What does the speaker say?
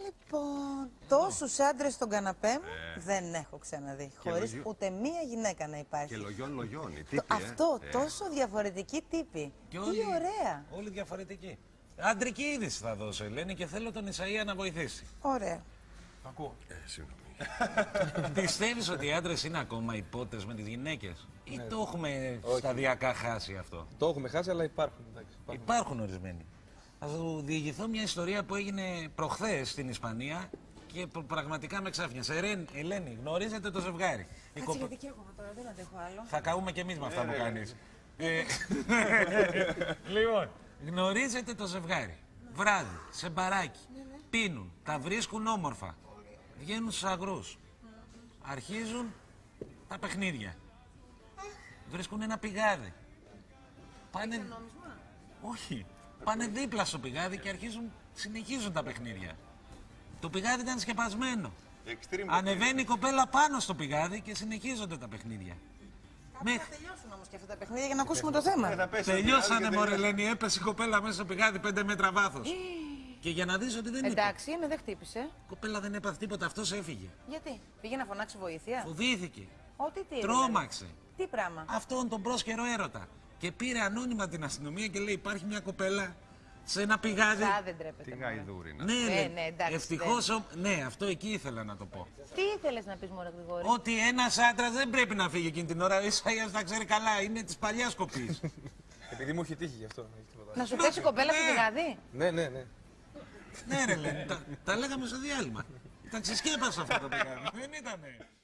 Λοιπόν, τόσους άντρες στον καναπέ μου δεν έχω ξαναδεί. Χωρίς ούτε μία γυναίκα να υπάρχει. Και λογιών, οι τύποι. Αυτό, τόσο διαφορετική τύπη. Τι ωραία. Όλοι διαφορετικοί. Αντρική είδηση θα δώσω, Ελένη, και θέλω τον Ισαΐα να βοηθήσει. Ωραία. Ακούω. Συγγνώμη. Πιστεύεις ότι οι άντρες είναι ακόμα υπότες με τις γυναίκες, ή το έχουμε σταδιακά χάσει αυτό? Το έχουμε χάσει, αλλά υπάρχουν. Υπάρχουν ορισμένοι. Θα σου διηγηθώ μια ιστορία που έγινε προχθές στην Ισπανία και πραγματικά με ξάφνιασε. Ελένη, γνωρίζετε το ζευγάρι? Κάτσε γιατί και εγώ τώρα, δεν αντέχω άλλο. Θα καούμε κι εμείς με αυτά που κάνεις. Λοιπόν, γνωρίζετε το ζευγάρι. Βράδυ, σε μπαράκι, πίνουν, τα βρίσκουν όμορφα. Βγαίνουν στους αγρούς. Αρχίζουν τα παιχνίδια. Βρίσκουν ένα πηγάδι. Πάνε... Όχι. Πάνε δίπλα στο πηγάδι και συνεχίζουν τα παιχνίδια. Το πηγάδι ήταν σκεπασμένο. Ανεβαίνει η κοπέλα πάνω στο πηγάδι και συνεχίζονται τα παιχνίδια. Θα τελειώσουν όμως και αυτά τα παιχνίδια για να ακούσουμε το θέμα. Τελειώσανε, μωρέ Ελένη, έπεσε η κοπέλα μέσα στο πηγάδι 5 μέτρα βάθος. Και για να δεις ότι δεν είπε. Εντάξει, δεν χτύπησε. Η κοπέλα δεν έπαθε τίποτα, αυτός έφυγε. Γιατί, πήγε να φωνάξει βοήθεια? Φοβήθηκε. Τι Τρόμαξε. Τι πράγμα? Αυτόν τον πρόσκαιρο έρωτα. Και πήρε ανώνυμα την αστυνομία και λέει: υπάρχει μια κοπέλα σε ένα πηγάδι. Δεν τρέπεται. Τι γαϊδούρινα. Ναι, εντάξει. Ευτυχώς. Ναι, αυτό εκεί ήθελα να το πω. Τι ήθελες να πεις, μωρέ Γρηγόρη? Ότι ένας άντρας δεν πρέπει να φύγει εκείνη την ώρα. Ο Ισαΐας τα ξέρει καλά, είναι της παλιάς κοπής. Επειδή μου έχει τύχει γι' αυτό. Να σου πέσει κοπέλα στο πηγάδι? Ναι. Ναι, ρε, τα λέγαμε στο διάλειμμα. Ήταν ξεσκέπασα αυτό το πηγάδι. Δεν ήτανε.